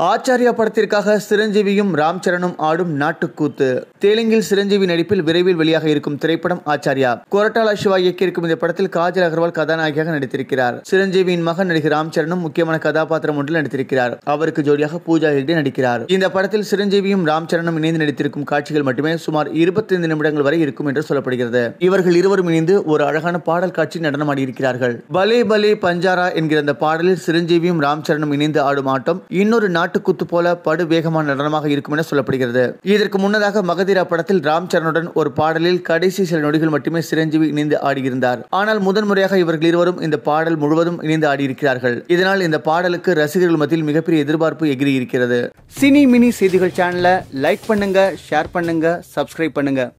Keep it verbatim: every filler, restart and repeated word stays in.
ஆச்சாரியா படத்திற்காக சிரஞ்சீவியும் ராம் சரணும் ஆடும் நாட்டுக்கூத்து. தெலுங்கில் சிரஞ்சீவி நடிப்பில் விரைவில் வெளியாக இருக்கும் திரைப்படம் ஆச்சாரியா. கொரட்டாலா சிவா இயக்கியிருக்கும் இந்த படத்தில் காஜல் அகர்வால் கதாநாயகியாக நடித்திருக்கிறார். சிரஞ்சீவியின் மகன் நடிகர் ராம் சரணும் முக்கியமான கதாபாத்திரம் ஒன்றில் நடித்திருக்கிறார். அவருக்கு ஜோடியாக பூஜா ஹெக்டே நடிக்கிறார். இந்த படத்தில் சிரஞ்சீவியும் ராம் சரணும் இணைந்து நடித்திருக்கும் காட்சிகள் மட்டுமே சுமார் இருபத்தி ஐந்து நிமிடங்கள் வரை இருக்கும் என்று சொல்லப்படுகிறது. இவர்கள் இருவரும் இணைந்து ஒரு அழகான பாடல் காட்சி நடனமாடி இருக்கிறார்கள். பலே பலே பஞ்சாரா என்கிற அந்த பாடலில் சிரஞ்சீவியும் ராம் சரணும் இணைந்து ஆடும் ஆட்டம் இன்னொரு நாட்டுக்கூத்து போல படு வேகமான நடனமாக இருக்கும் என சொல்லப்படுகிறது. இதற்கு முன்னதாக மகதீரா படத்தில் ராம் சரணுடன் ஒரு பாடலில் கடைசி சில நொடிகள் மட்டுமே சிரஞ்சீவி இணைந்து ஆடியிருந்தார். ஆனால் முதன்முறையாக இவர்கள் இருவரும் இந்த பாடல் முழுவதும் இணைந்து ஆடியிருக்கிறார்கள். இதனால் இந்த பாடலுக்கு ரசிகர்கள் மத்தியில் மிகப்பெரிய எதிர்பார்ப்பு எகிரி இருக்கிறது. சினி மினி செய்திகள் சேனலை லைக் பண்ணுங்க, ஷேர் பண்ணுங்க, சப்ஸ்கிரைப் பண்ணுங்க.